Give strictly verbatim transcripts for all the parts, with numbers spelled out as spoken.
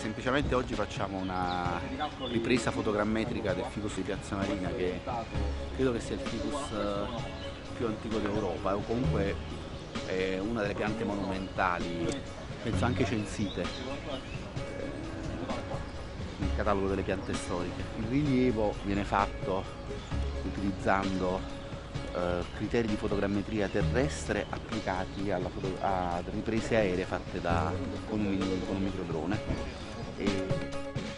semplicemente oggi facciamo una ripresa fotogrammetrica del ficus di Piazza Marina, che credo che sia il ficus più antico d'Europa, o comunque è una delle piante monumentali, penso anche censite nel catalogo delle piante storiche. Il rilievo viene fatto utilizzando Uh, criteri di fotogrammetria terrestre applicati alla foto a riprese aeree fatte da, con, un, con un microdrone. E...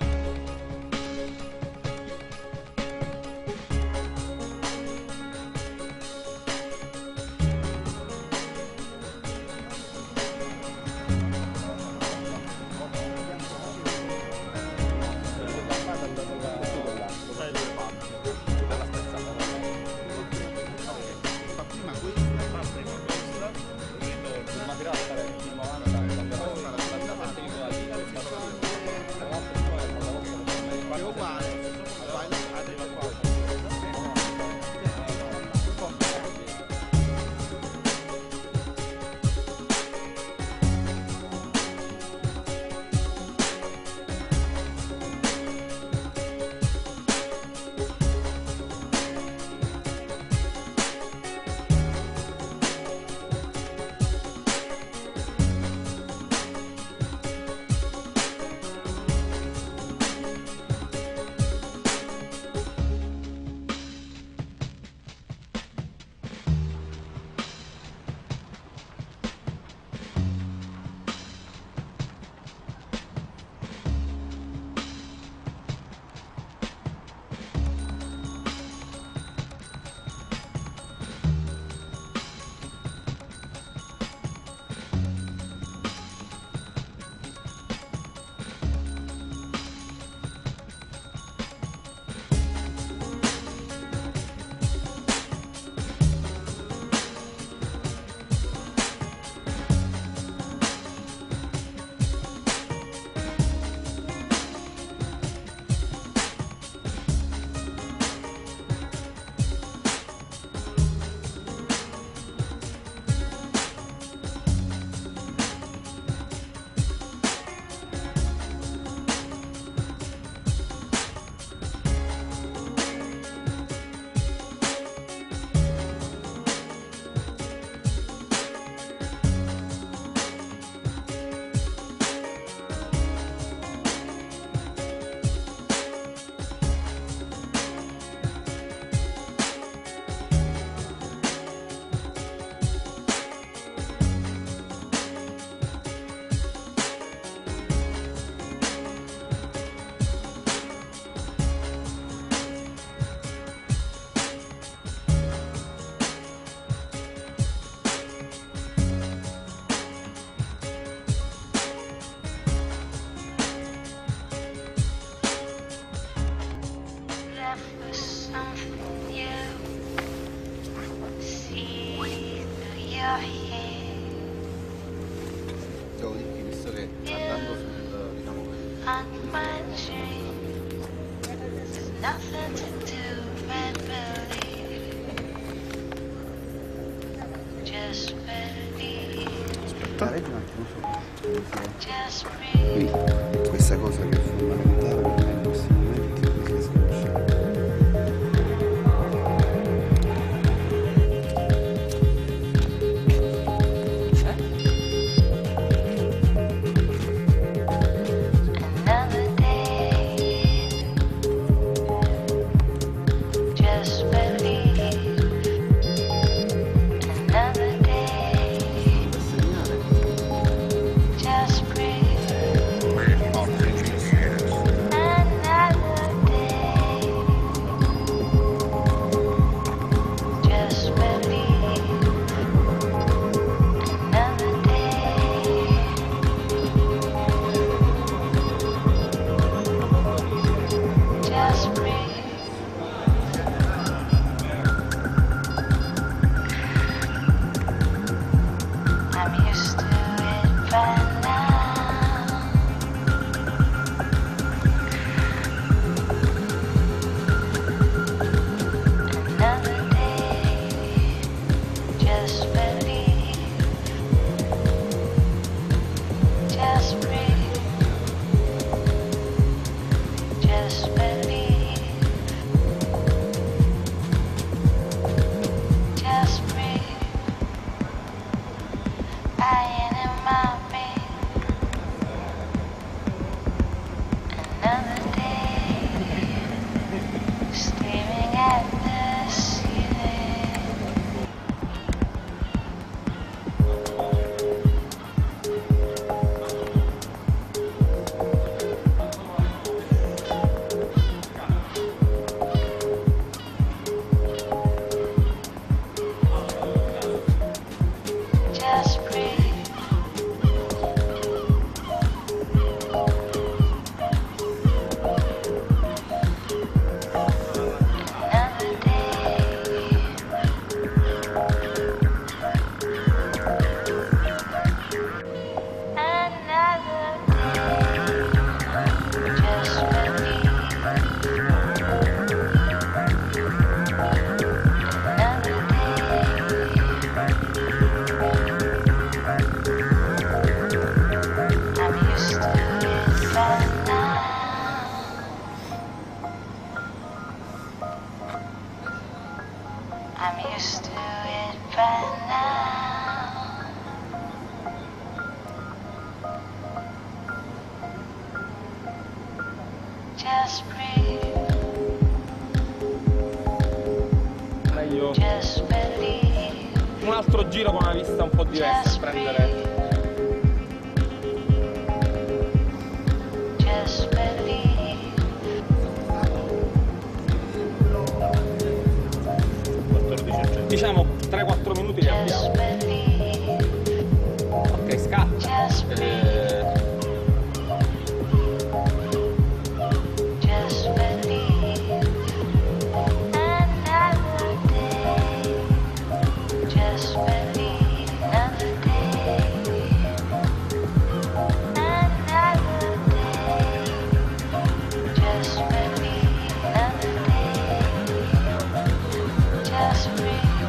Devo dirti, visto che andando sul, diciamo, aspettare un attimo, qui questa cosa che è fondamentale per me in questi momenti è che si conosce. Just breathe. I'm used to it by now. Just breathe. Meglio Just believe. un altro giro con una vista un po' diversa, Just prendere breathe. Just believe. diciamo tre quattro minuti li Just abbiamo. believe. Ok, scatta. Just breathe. Eh, Just believe. Another day. Just believe. Another day. Another day. Just believe. Another day. Just breathe.